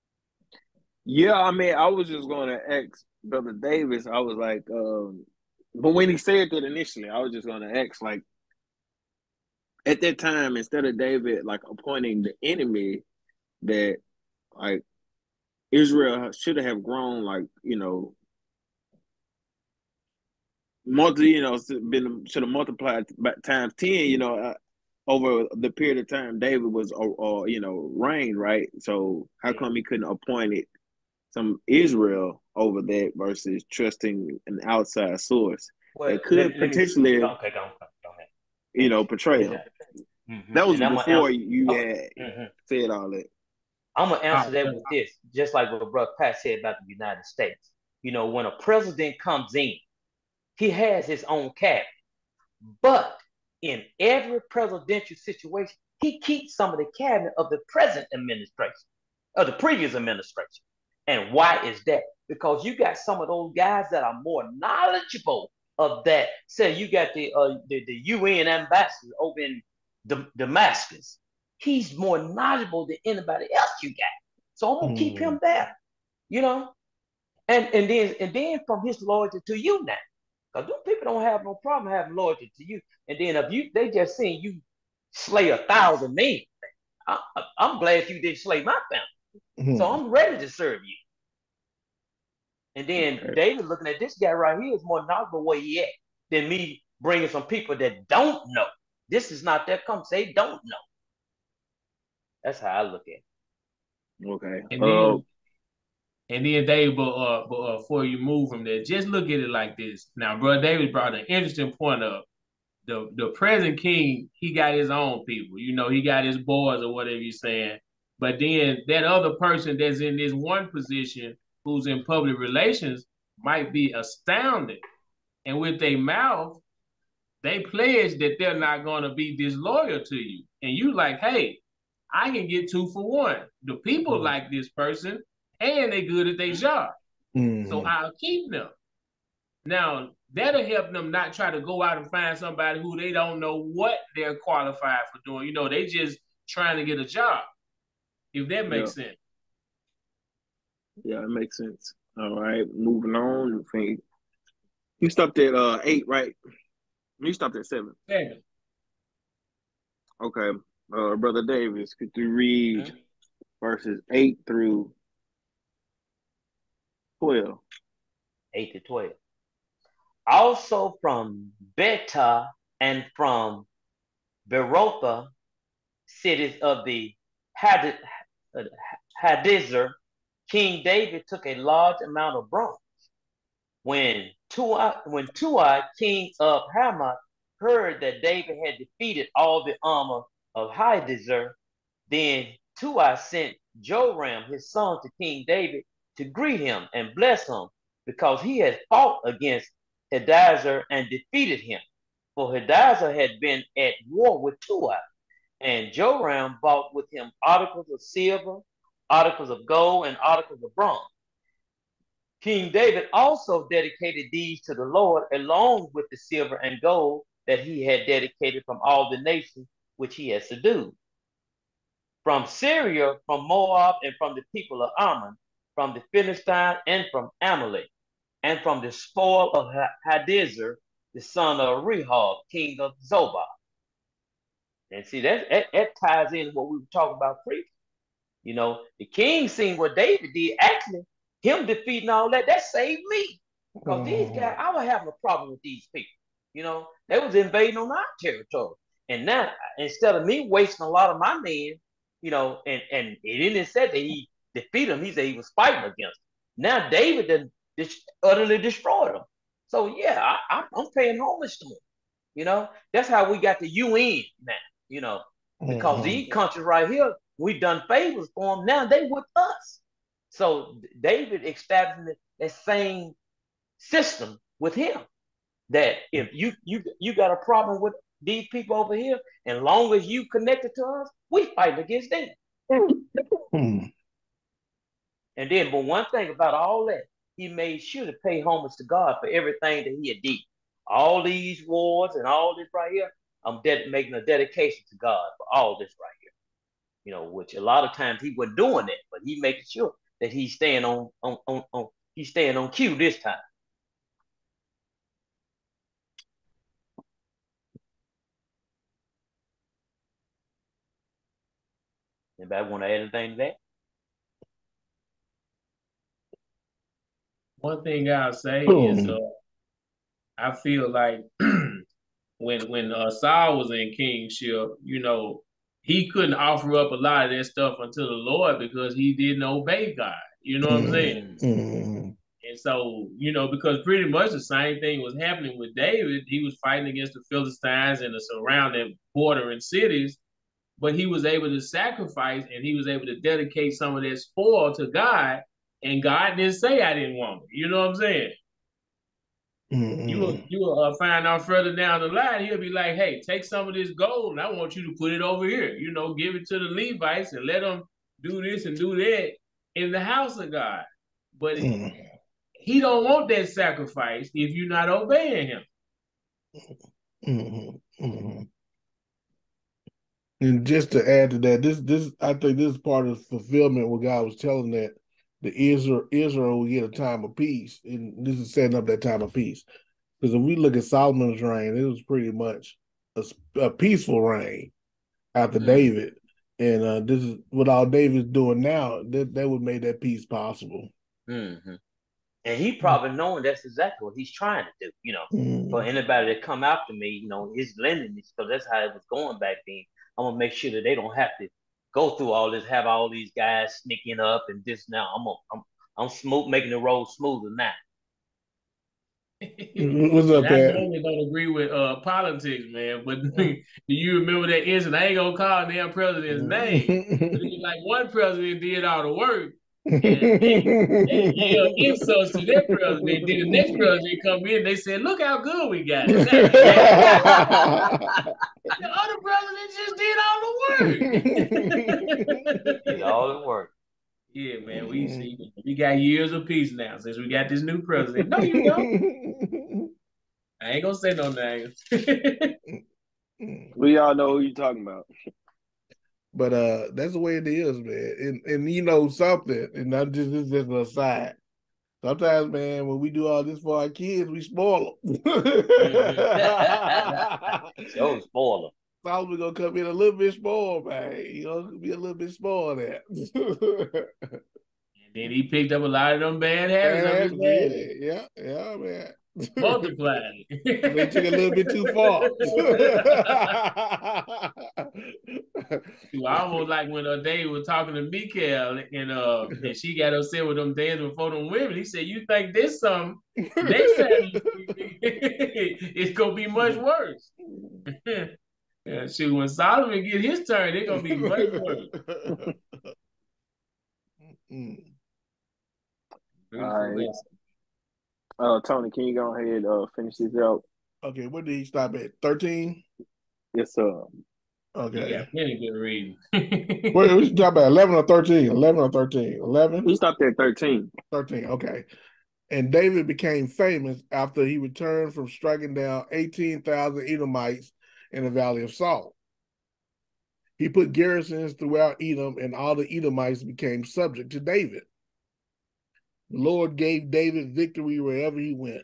Yeah, I mean, I was just going to ask Brother Davis. I was like, um, but when he said that initially, I was just going to ask, like, at that time, instead of David like appointing the enemy, that like Israel should have grown, like, you know, multi, you know, been should have multiplied times ten, you know, uh, over the period of time David was, or, or you know, reigned, right? So how come he couldn't appoint it some Israel over that versus trusting an outside source well, that could let, potentially, let me, okay, go on, go on. you know, portray him? Mm-hmm. That was before you had mm-hmm. said all that. I'm gonna answer that with this, just like what Brother Pat said about the United States. You know, when a president comes in, he has his own cabinet, but in every presidential situation, he keeps some of the cabinet of the present administration, of the previous administration. And why is that? Because you got some of those guys that are more knowledgeable of that. Say you got the uh, the, the U N ambassador over in D- Damascus. He's more knowledgeable than anybody else you got. So I'm gonna mm. keep him there, you know. And and then and then from his loyalty to you now. Because those people don't have no problem having loyalty to you. And then if you they just seen you slay a thousand men, I, I, I'm glad you didn't slay my family. Mm. So I'm ready to serve you. And then okay. David looking at this guy right here is more knowledgeable where he at than me bringing some people that don't know. This is not their come say don't know. That's how I look at it. Okay. And then, uh, and then Dave, but, uh, but uh, before you move from there, just look at it like this. Now, Brother David brought an interesting point up. The the present king, he got his own people. You know, he got his boys or whatever you're saying. But then that other person that's in this one position who's in public relations might be astounded. And with their mouth, they pledge that they're not going to be disloyal to you. And you like, hey, I can get two for one. The people mm-hmm. like this person and they good at their job. Mm-hmm. So I'll keep them. Now, that'll help them not try to go out and find somebody who they don't know what they're qualified for doing. You know, they just trying to get a job, if that makes yeah. sense. Yeah, it makes sense. All right, moving on. You stopped at uh, eight, right? You stopped at seven. Seven. Okay. Uh, Brother Davis, could you read mm-hmm. verses eight through twelve? Eight to twelve. Also from Betah and from Berotha, cities of the Had- Hadazer, King David took a large amount of bronze. When Tuai, when Tuai, king of Hamath, heard that David had defeated all the armor of Hadazer, then Tuai sent Joram his son to King David to greet him and bless him, because he had fought against Hadaezer and defeated him. For Hadaezer had been at war with Tua, and Joram bought with him articles of silver, articles of gold, and articles of bronze. King David also dedicated these to the Lord, along with the silver and gold that he had dedicated from all the nations which he had subdued. From Syria, from Moab, and from the people of Ammon, from the Philistine, and from Amalek, and from the spoil of Hadaezer, the son of Rehob, king of Zobah. And see, that, that, that ties in what we were talking about previously. You know, the king seen what David did. Actually, him defeating all that, that saved me. Because these guys, I was having a problem with these people. You know, they was invading on our territory. And now, instead of me wasting a lot of my men, you know, and, and it didn't say that he defeated them, he said he was fighting against them. Now David done just utterly destroyed them. So yeah, I, I'm paying homage to him. You know, that's how we got the U N now, you know, because mm-hmm. these countries right here, we done favors for them. Now they with us. So David established that same system with him. That if you you you got a problem with these people over here, and long as you connected to us, we fight against them. Mm-hmm. And then, but one thing about all that, he made sure to pay homage to God for everything that he had did. All these wars and all this right here, I'm de- making a dedication to God for all this right here. You know, which a lot of times he wasn't doing that, but he making sure that he's staying on on on, on he's staying on cue this time. Anybody want to add anything to that? One thing I'll say is, uh, I feel like when when uh, Saul was in kingship, you know, he couldn't offer up a lot of that stuff unto the Lord because he didn't obey God. You know what I'm saying? Mm-hmm. And so, you know, because pretty much the same thing was happening with David. He was fighting against the Philistines and the surrounding bordering cities, but he was able to sacrifice and he was able to dedicate some of that spoil to God. And God didn't say I didn't want it. You know what I'm saying? Mm-hmm. You will you will uh, find out further down the line, he'll be like, hey, take some of this gold and I want you to put it over here. You know, give it to the Levites and let them do this and do that in the house of God. But mm-hmm. he don't want that sacrifice if you're not obeying him. Mm-hmm. Mm-hmm. And just to add to that, this this I think this is part of fulfillment what God was telling that the Israel Israel will get a time of peace, and this is setting up that time of peace. Because if we look at Solomon's reign, it was pretty much a, a peaceful reign after mm-hmm. David, and uh, this is what all David's doing now. That that would make that peace possible. Mm-hmm. And he probably knowing that's exactly what he's trying to do. You know, mm-hmm. for anybody that come after me, you know, his lineage, because that's how it was going back then. I'm gonna make sure that they don't have to go through all this, have all these guys sneaking up and this. Now I'm gonna, I'm I'm smooth, making the road smoother now. What's up, I Pat? normally don't agree with uh, politics, man. But do you remember that incident? I ain't gonna call the damn president's name, but it was like one president did all the work, and they, they yelled insults to that president. Then the next president come in, they said, "Look how good we got it." The other president just did all the work. Did all the work. Yeah, man. We see we got years of peace now since we got this new president. No, you don't. I ain't gonna say no names. We all know who you're talking about. But uh, that's the way it is, man. And and you know something, and not just this is just an aside. Sometimes, man, when we do all this for our kids, we spoil them. Mm-hmm. So spoil them. Probably gonna come in a little bit spoiled, man. You know, be a little bit spoiled at. And then he picked up a lot of them bad habits bad of his dad. Yeah, yeah, man. Multiplied. They took a little bit too far. I almost like when uh, Dave was talking to Mikael and uh and she got upset with them dancing before them women. He said, "You think this something? Next time it's gonna be much worse." Yeah, shoot, when Solomon get his turn, it's gonna be much worse. right. Uh, Tony, can you go ahead uh finish this out? Okay, what did he stop at? thirteen? Yes, sir. You Okay. got plenty good reading. What we talk about? eleven or thirteen? eleven or thirteen? eleven? He stopped at thirteen. thirteen, okay. And David became famous after he returned from striking down eighteen thousand Edomites in the Valley of Salt. He put garrisons throughout Edom, and all the Edomites became subject to David. The Lord gave David victory wherever he went.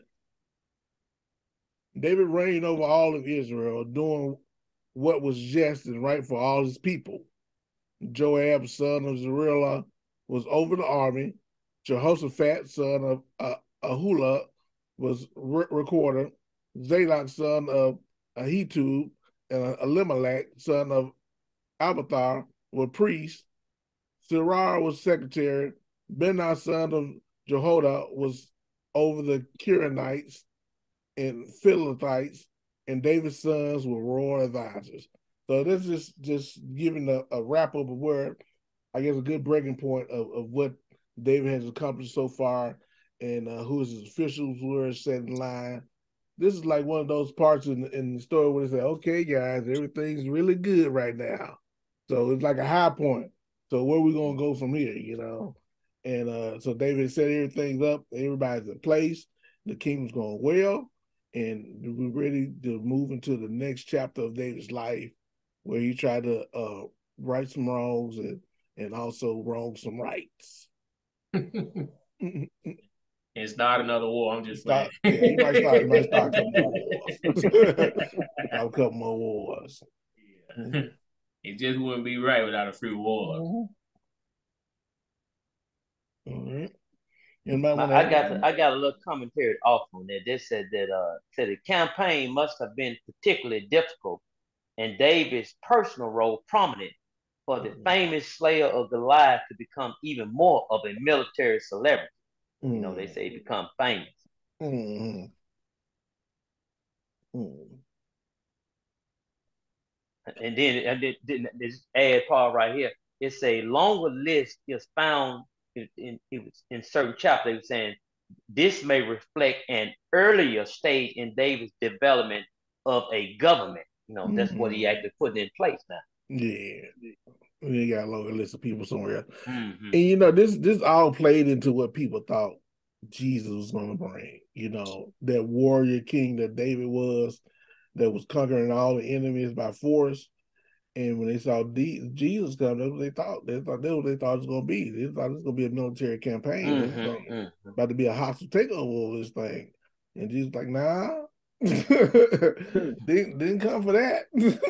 David reigned over all of Israel, doing what was just and right for all his people. Joab, son of Zeruiah, was over the army. Jehoshaphat, son of uh, Ahula, was re- recorder. Zadok, son of Ahitub, and Elimelech, son of Abathar, were priests. Serah was secretary. Benah, son of Jehoiada, was over the Kiranites and Philistines, and David's sons were royal advisors. So this is just giving a, a wrap up of where, I guess, a good breaking point of, of what David has accomplished so far and uh, who his officials were set in line. This is like one of those parts in, in the story where they say, okay, guys, everything's really good right now. So it's like a high point. So where are we going to go from here, you know? And uh, so David set everything up. Everybody's in place. The kingdom's going well. And we're ready to move into the next chapter of David's life where he tried to uh, right some wrongs and, and also wrong some rights. And start another war. I'm just start, playing. Yeah, he might start. He might start a couple more wars. Start a couple more wars. Yeah. It just wouldn't be right without a free war. Mm-hmm. All right. My, I got I got a little commentary off on that. They said that uh said the campaign must have been particularly difficult, and David's personal role prominent for the mm-hmm. famous slayer of Goliath to become even more of a military celebrity. Mm-hmm. You know, they say become famous. Mm-hmm. Mm-hmm. And then, and then, then this add part right here, it's a longer list is found in, in, in certain chapters. They were saying this may reflect an earlier stage in David's development of a government. You know, mm-hmm. that's what he actually put in place now. Yeah. We got a longer list of people somewhere. Mm-hmm. And you know, this this all played into what people thought Jesus was going to bring. You know, that warrior king that David was, that was conquering all the enemies by force. And when they saw D- Jesus come, that's what they thought. They thought that's what they thought it was going to be. They thought it was going to be a military campaign. Mm-hmm, it was mm-hmm. about to be a hostile takeover of this thing. And Jesus was like, nah, didn't, didn't come for that.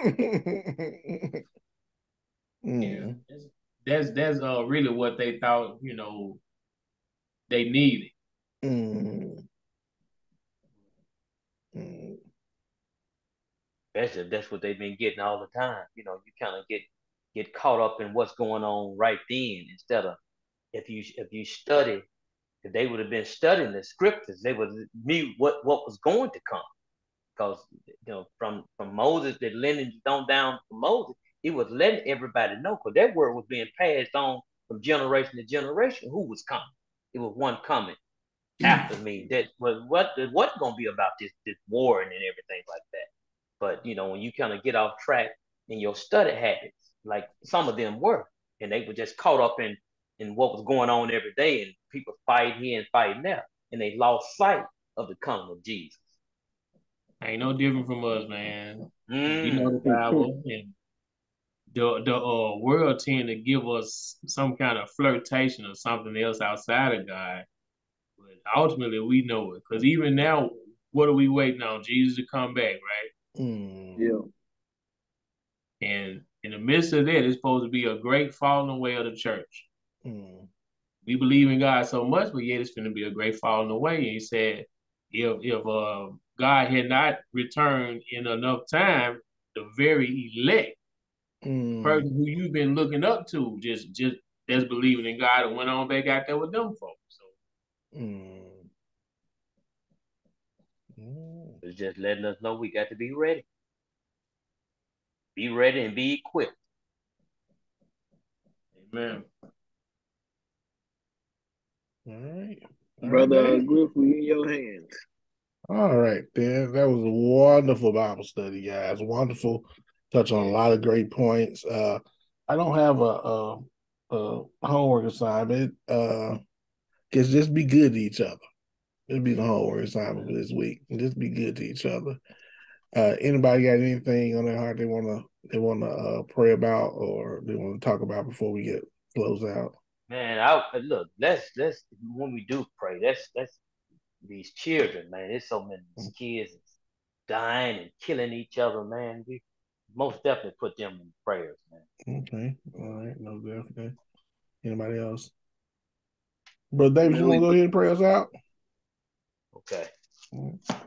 Yeah, that's that's uh really what they thought. You know, they needed. Mm-hmm. Mm-hmm. That's that's what they've been getting all the time. You know, you kind of get get caught up in what's going on right then instead of if you if you study, if they would have been studying the scriptures, they would knew what what was going to come. Because you know, from from Moses, the lineage on down from Moses, he was letting everybody know because that word was being passed on from generation to generation who was coming. It was one coming after me that was what what's going to be about this this war and everything like that. But you know, when you kind of get off track in your study habits, like some of them were, and they were just caught up in in what was going on every day, and people fighting here and fighting there, and they lost sight of the coming of Jesus. Ain't no different from us, man. Mm. We know the Bible, and the the uh, world tend to give us some kind of flirtation or something else outside of God. But ultimately, we know it because even now, what are we waiting on? Jesus to come back, right? Mm. Yeah. And in the midst of that, it's supposed to be a great falling away of the church. Mm. We believe in God so much, but yet it's going to be a great falling away. And he said, if if uh, God had not returned in enough time, the very elect, mm. person who you've been looking up to, just just that's believing in God and went on back out there with them folks. So. Mm. It's just letting us know we got to be ready. Be ready and be equipped. Amen. All right. All right, Brother Dave. Griff, we in your hands. All right, then. That was a wonderful Bible study, guys. Wonderful. Touch on a lot of great points. Uh, I don't have a, a, a homework assignment. Uh, just just be good to each other. It'll be the homework assignment for this week. Just be good to each other. Uh, anybody got anything on their heart they wanna they wanna uh, pray about or they want to talk about before we get close out? Man, I look. Let's let's when we do pray, let's let's these children, man. There's so many kids dying and killing each other, man. We most definitely put them in prayers, man. Okay, all right, no definitely. Anybody else? Brother Davis, you Man, want we to go ahead and pray us out? Okay. Mm-hmm.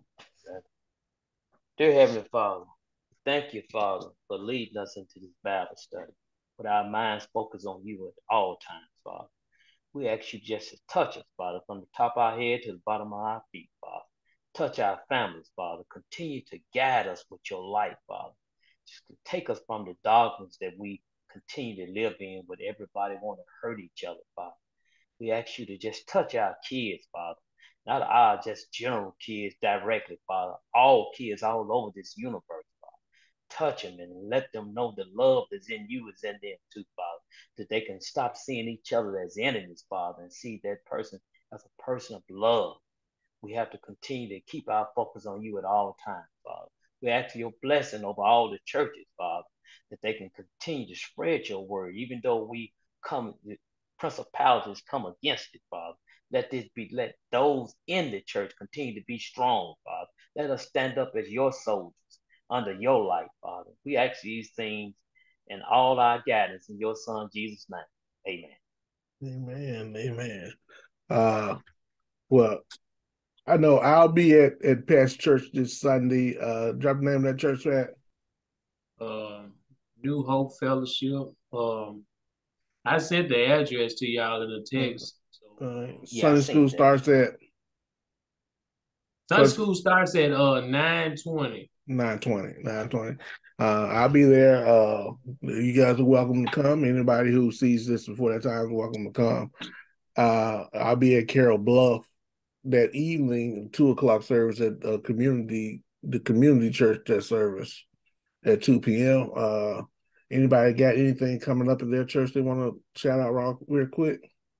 Dear Heavenly Father, thank you, Father, for leading us into this Bible study. With our minds focused on you at all times, Father. We ask you just to touch us, Father, from the top of our head to the bottom of our feet, Father. Touch our families, Father. Continue to guide us with your light, Father. Just to take us from the darkness that we continue to live in, where everybody want to hurt each other, Father. We ask you to just touch our kids, Father. Not our just general kids directly, Father. All kids all over this universe, Father. Touch them and let them know the love that's in you is in them too, Father. That they can stop seeing each other as enemies, Father, and see that person as a person of love. We have to continue to keep our focus on you at all times, Father. We ask for your blessing over all the churches, Father, that they can continue to spread your word, even though we come, the principalities come against it, Father. Let this be, let those in the church continue to be strong, Father. Let us stand up as your soldiers under your light, Father. We ask these things and all our guidance in your Son, Jesus' name. Amen. Amen. Amen. Uh, well, I know I'll be at, at Pat's church this Sunday. Uh, drop the name of that church at. Um, New Hope Fellowship. Um, I sent the address to y'all in the text. So, Uh, um, Yeah, I Sunday school seen that. starts at Sunday school starts at uh nine twenty. nine twenty. nine twenty. Uh, I'll be there. Uh, you guys are welcome to come. Anybody who sees this before that time is welcome to come. Uh, I'll be at Carroll Bluff that evening, two o'clock service at uh, community, the community church that service at two p m. Uh, anybody got anything coming up at their church they want to shout out real, real quick?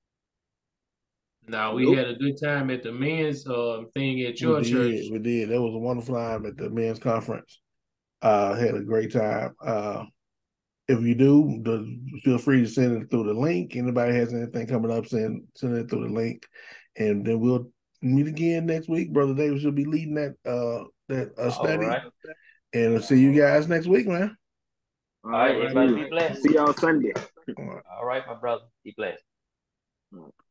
Now we nope. had a good time at the men's uh, thing at We your church. did, we did. That was a wonderful time at the men's conference. Uh, had a great time. Uh, if you do, the, feel free to send it through the link. Anybody has anything coming up, send send it through the link, and then we'll meet again next week. Brother Davis will be leading that uh that uh, All study, right. and I'll see you guys next week, man. All All right, right, everybody see be you. blessed. See y'all Sunday. All right. All right, my brother. Be blessed. All right.